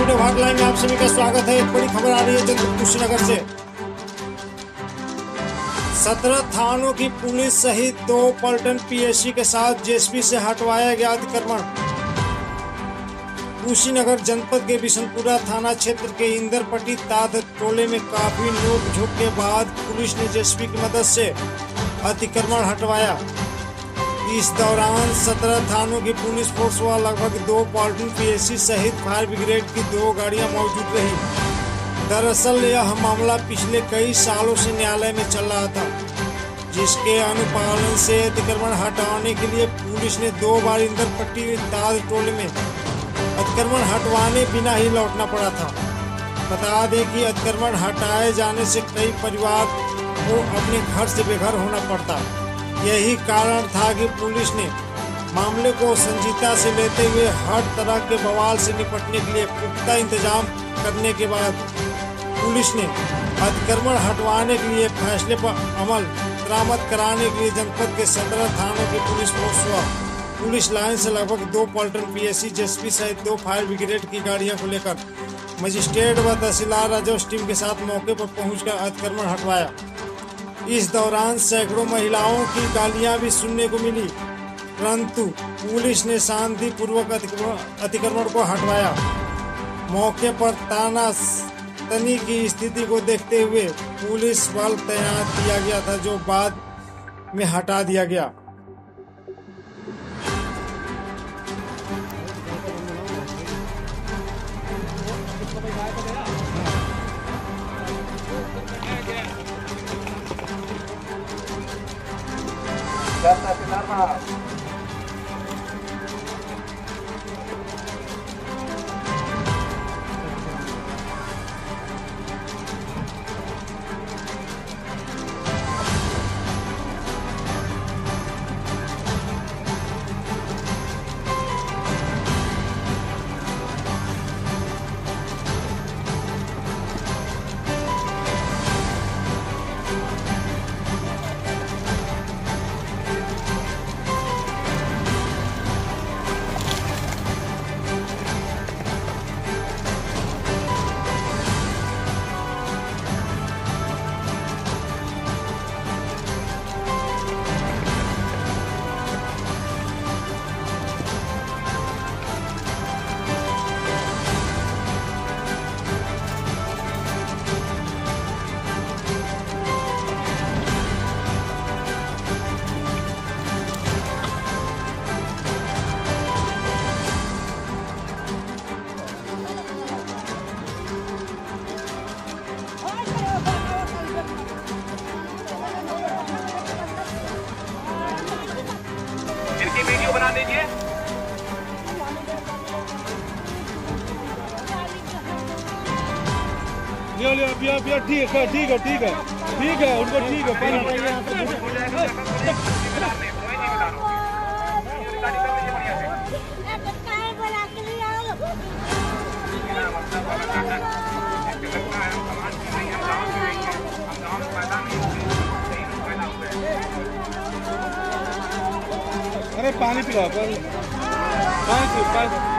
Video hotline में आप सभी का स्वागत है। एक बड़ी खबर आ रही है जनपद कुशीनगर से। 17 थानों की पुलिस सहित 2 पलटन पीएससी के साथ जेएसपी से हटवाया गया अतिक्रमण। कुशीनगर जनपद के बिशनपुरा थाना क्षेत्र के इंदरपट्टी ताद टोले में काफी नोकझोंक के बाद पुलिस ने जेएसपी की मदद से अतिक्रमण हटवाया। इस दौरान 17 थानों की पुलिस फोर्स व लगभग 2 पॉलिटिन पीएससी सहित फायर ब्रिगेड की 2 गाड़ियां मौजूद रही। दरअसल यह मामला पिछले कई सालों से न्यायालय में चल रहा था, जिसके अनुपालन से अतिक्रमण हटाने के लिए पुलिस ने 2 बार इंदरपट्टी ताज टोले में अतिक्रमण हटवाने बिना ही लौटना पड़ा था। बता दें कि अतिक्रमण हटाए जाने से कई परिवार को अपने घर से बेघर होना पड़ता। यही कारण था कि पुलिस ने मामले को संजीदगी से लेते हुए हर तरह के बवाल से निपटने के लिए पुख्ता इंतजाम करने के बाद पुलिस ने अतिक्रमण हटवाने के लिए फैसले पर अमल दरामद कराने के लिए जनपद के 17 थानों की पुलिस फोर्स व पुलिस लाइन से लगभग 2 पलटन पीएससी जेएसपी सहित 2 फायर ब्रिगेड की गाड़ियों को लेकर मजिस्ट्रेट व तहसीलदार राजस्व टीम के साथ मौके पर पहुंचकर अतिक्रमण हटवाया। इस दौरान सैकड़ों महिलाओं की गालियां भी सुनने को मिली, परंतु पुलिस ने शांतिपूर्वक अतिक्रमण को हटवाया। मौके पर तानातनी की स्थिति को देखते हुए पुलिस बल तैनात किया गया था, जो बाद में हटा दिया गया। वीडियो बना दीजिए। लियो ठीक है उनको ठीक है। अरे पानी पिलाओ, पानी